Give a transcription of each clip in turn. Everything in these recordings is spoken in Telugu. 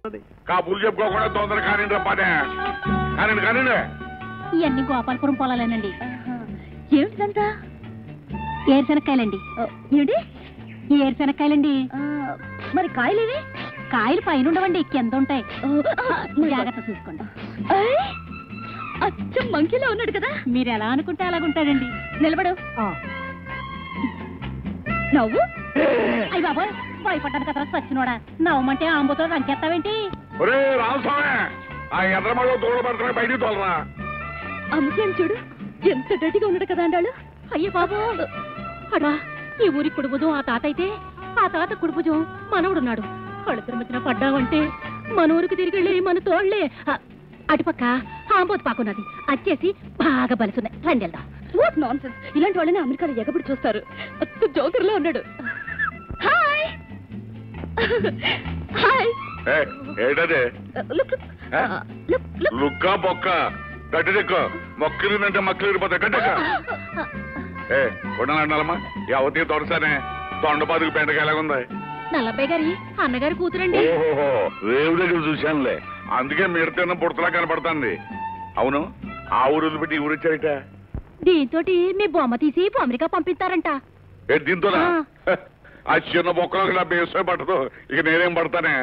కాపులు చెప్పుకోకుండా తొందర కానిండి పనే కానిండి కానిండి. ఇవన్నీ గోపాలపురం పొలాలేనండి. ఏమిటిదంతా? ఏరుశనక్కాయలండి. ఏంటి? ఏరుశనక్కాయలండి. మరి కాయలేవి? కాయలు పైన ఉండవండి, కింద ఉంటాయి. జాగ్రత్త చూసుకోండి. అచ్చం మంకీలో ఉన్నాడు కదా. మీరు ఎలా అనుకుంటే అలాగుంటాడండి. నిలబడు. నవ్వు. అయ్యి బాబా, భయపడ్డాను కదా సచ్చినోడా. నవ్వమంటే ఆంబోతో రంకెత్తావేంటి? బయటికి తోలరా. అమ్మకేం చూడు, ఎంత గట్టిగా ఉన్నాడు కదా అండాడు. అయ్యో బాబు, అడా ఈ ఊరి కుడుపుజం ఆ తాత అయితే, ఆ తాత కుడుపుజం మనవడున్నాడు. కళ్ళు తిరుమతిన పడ్డావంటే మన ఊరికి తిరిగి మన తోళ్లే. అటుపక్క ఆంబోతు పాకున్నది, అచ్చేసి బాగా బలుసున్నాయి. రండి వెళ్దాం. వాట్ నాన్ సెన్స్, ఇలాంటి వాళ్ళని అమెరికాలో ఎగబడి చూస్తారు. జోకర్లో ఉన్నాడు. Hi hi. ఏంటది? లుక్కా బొక్క గడ్డిదెక్క మొక్కలిందంటే మక్కలు ఇరిపోతాయి. గడ్డెక్క ఉండనమ్మా, ఎవరి తొడసానే తొండపాదుకు పెంటకెలాగుంది? నల్లబ్బాయి గారి అన్నగారి కూతురండి. ఓహో, రేవు దగ్గర చూశానులే, అందుకే మీరు తిన్న పుడతలా కనపడుతుంది. అవును, ఆ ఊరు వదిలిపెట్టి ఈ ఊరు వచ్చారట. దీంతో మీ బొమ్మ తీసి అమెరికా పంపిస్తారంట. దీంతో ఆ చిన్న బొక్కలకు నా బేసే పట్టదు, ఇక నేనేం పడతానే.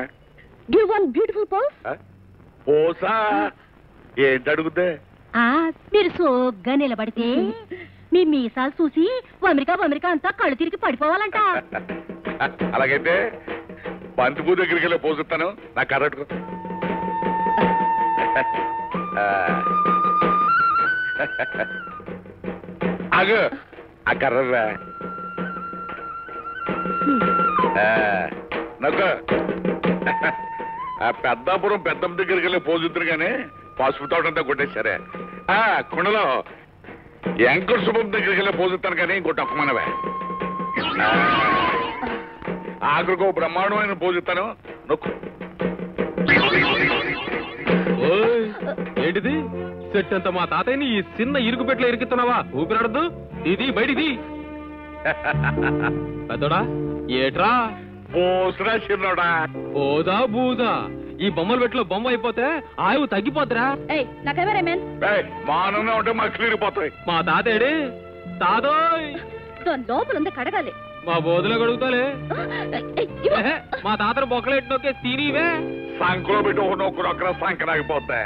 పోసా ఏంటి అడుగుతే? మీరు సోగ్గా నిలబడితే మీ మీసాలు చూసి అమెరికా అంతా కళ్ళు తిరిగి పడిపోవాలంట. అలాగైతే బంతిపూ దగ్గరికి వెళ్ళి పోసిస్తాను. నా కర్రట్టుకో. ఆగు, ఆ కర్రరా నాకు. ఆ పెద్దాపురం పెద్దమ్మ దగ్గరికి వెళ్ళి పోసిద్దరు కానీ పసుపు తోటంతా కొట్టేశారే. కుండలో ఎంకర్ శుభం దగ్గరికి వెళ్ళి పోసిస్తాను కానీ ఇంకోటి ఒక్కమనవే. ఆఖరికి ఓ బ్రహ్మాండమైన పోసిస్తాను. నొక్కు. ఏంటిది? సెట్ అంతా మా తాతయ్యని ఈ చిన్న ఇరుకు పెట్లో ఇరికిస్తున్నావా? ఊపిరాడద్దు, ఇది బయటిది. పెద్దోడా ఏట్రా? పోసరా చిన్నోడా. ఓదా బూదా, ఈ బొమ్మల పెట్లో బొమ్మ అయిపోతే ఆయువు తగ్గిపోతురా. మానంగా ఉంటే మక్కలు ఇరిగిపోతాయి. మా తాతేడి? తాతోయ్ లోపల ఉంది, కడగాలి. మా బోధులో కడుగుతాలే. మా తాతను బొక్కలెట్టి నొక్కే తినివే. సంకలో పెట్టి ఒక నొక్కరు అక్కడ సంకరాగిపోతాయి.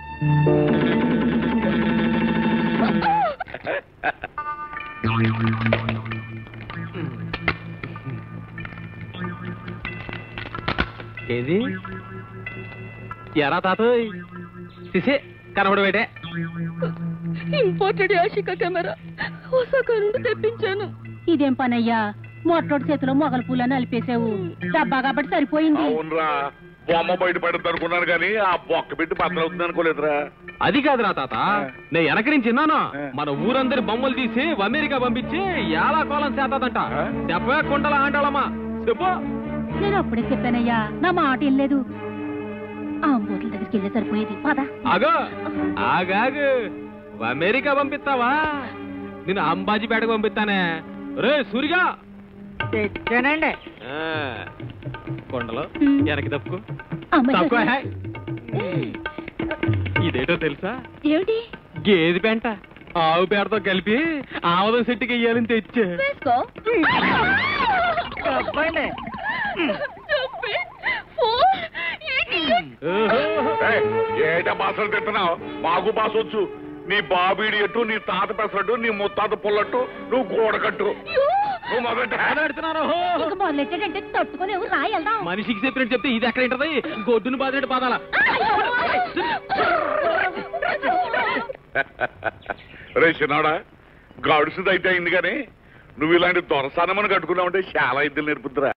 ఏది ఎరా తాతోయ్? సిసే కనబడబెట్టే. ఇంపోర్టెడ్ యాషికా కెమెరా ఓసాకా నుండి తెప్పించాను. ఇదేం పనయ్యా, మొట్టోడి చేతిలో మొగల పూలని అలిపేసావు. డబ్బా కాబట్టి సరిపోయింది. అవునరా, బొమ్మ బయట పడుతుంది అనుకున్నాను కానీ ఆ బొక్క పెట్టి బద్దలవుతుంది అనుకోలేదురా. అది కాదురా తాత, నేను వెనక నుంచి విన్నాను. మన ఊరందరి బొమ్మలు తీసి అమెరికా పంపించి ఎలా కోలం చేతాదంట. చెప్పే కుండలా ఆంటాళమ్మా, చెప్పు. నేను అప్పుడే చెప్పానయ్యా, నా మాట ఏం లేదు. ఆ బోట్ల దగ్గరికి వెళ్ళే సరిపోయేది. పదా. ఆగో ఆగాగు, అమెరికా పంపిస్తావా? నేను అంబాజీపేటకు పంపిస్తానే. రే సూరిగా తెచ్చానండి. కొండలో వెనక్కి తప్పుకో. తక్కువ. ఇదేటో తెలుసా? ఏమిటి? గేదె పెంట ఆవు పేడతో కలిపి ఆవదం సెట్టుకి వెయ్యాలని తెచ్చా. ఏటా బాసలు తింటున్నావు? మాకు బాస వచ్చు. నీ బాబీడి ఎట్టు, నీ తాత పెసరట్టు, నీ ముత్తాత పుల్లట్టు, నువ్వు గోడకట్టు. నువ్వు మొదలెట్టాడంటే తట్టుకుని ఎవరు రాయల్దాం. మనిషికి చెప్పినట్టు చెప్తే ఇది ఎక్కడ ఉంటది? గొడ్డును బాధినట్టు బాధాల. రే చిన్నాడా, గడుసుదైతే అయింది కానీ నువ్వు ఇలాంటి దొరసానమని కట్టుకున్నావంటే చాలా ఇద్దరు నేర్పుద్దురా.